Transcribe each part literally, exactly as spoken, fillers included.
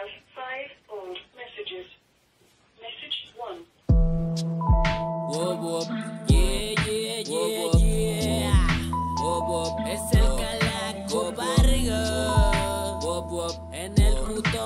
have five old messages. Message one. Wop, wop, yeah, yeah, yeah, wop, yeah. Wop, wop, es el Calaco Barrio. Wop, wop, en el puto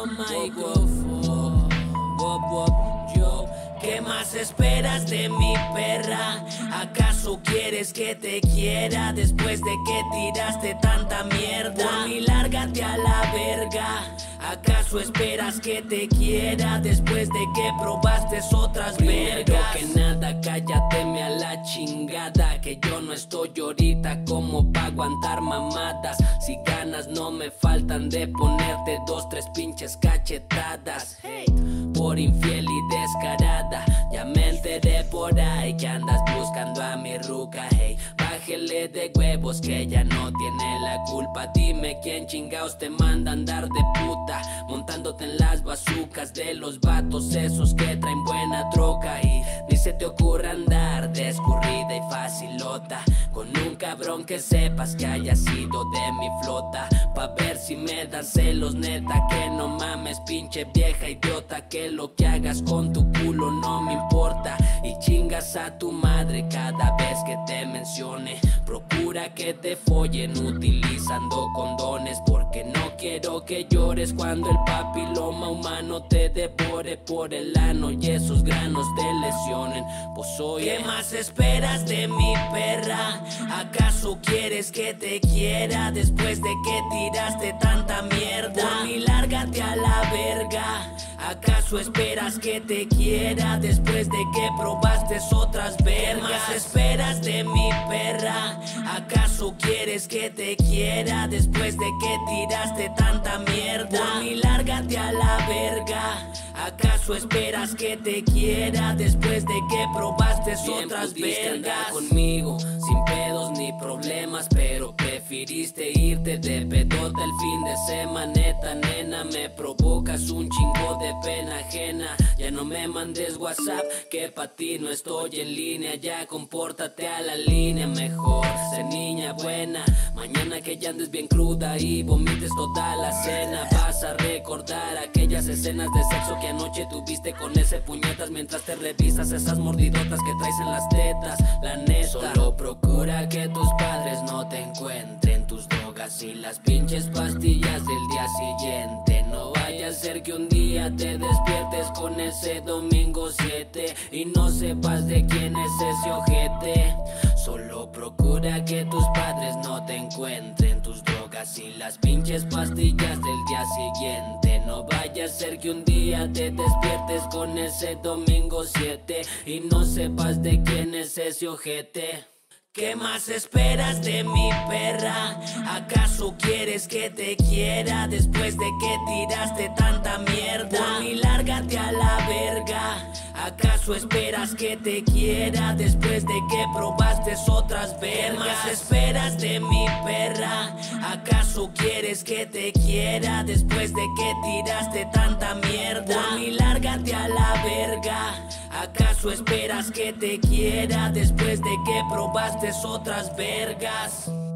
micrófono. Wop, wop, yo. ¿Qué más esperas de mi perra? ¿Acaso quieres que te quiera después de que tiraste tanta mierda? Por mí lárgate a la verga. ¿Acaso esperas que te quiera después de que probaste otras vergas? Que nada, cállateme a la chingada, que yo no estoy ahorita como pa' aguantar mamadas. Si ganas no me faltan de ponerte dos, tres pinches cachetadas. Hey, por infiel y descarada, ya me enteré por ahí que andas buscando a mi ruca. Hey, bájele de huevos que ella no tiene la culpa. Dime quién chingaos te manda a andar de puta, montándote en las bazucas de los vatos esos que traen buena troca. Y ni se te ocurra andar de escurrida y facilota con un cabrón que sepas que haya sido de mi flota, pa' ver si me dan celos, neta, que no mames, pinche vieja idiota, que lo que hagas con tu culo no me importa. Y chingas a tu madre cada vez que te mencione. Procura que te follen utilizando condones, porque no quiero que llores cuando el papiloma humano te devore por el ano y esos granos te lesionen. Pues oye, ¿qué más esperas de mi perra? ¿Acaso quieres que te quiera después de que tiraste tanta mierda? Por mí lárgate a la verga. ¿Acaso esperas que te quiera después de que probaste otras vergas? ¿Qué más esperas de mi perra? ¿Acaso quieres que te quiera después de que tiraste tanta mierda? Por mí lárgate a la verga. ¿Acaso esperas que te quiera después de que probaste otras vergas? Conmigo sin pedos ni problemas, pero preferiste irte de pedota el fin de semana. Neta, nena, me provocas un chingo de pena ajena. Ya no me mandes WhatsApp, que pa' ti no estoy en línea. Ya compórtate a la línea mejor, sé niña buena. Mañana que ya andes bien cruda y vomites toda la cena, vas a recordar aquellas escenas de sexo que anoche tuviste con ese puñetas mientras te revisas esas mordidotas que traes en las tetas. La neta, solo procura que tus padres no te encuentren tus drogas y las pinches pastillas del día siguiente. No vaya a ser que un día te despiertes con ese domingo siete y no sepas de quién es ese ojete. Solo procura que tus padres no te encuentren tus drogas y las pinches pastillas del día siguiente. No vaya a ser que un día te despiertes con ese domingo siete y no sepas de quién es ese ojete. ¿Qué más esperas de mi perra? ¿Acaso quieres que te quiera después de que tiraste tanta mierda? Por mí lárgate a la verga. ¿Acaso esperas que te quiera después de que probaste otras vergas? ¿Qué más esperas de mi perra? ¿Acaso quieres que te quiera después de que tiraste tanta mierda? Por mí lárgate a la verga. ¿Acaso esperas que te quiera después de que probaste otras vergas?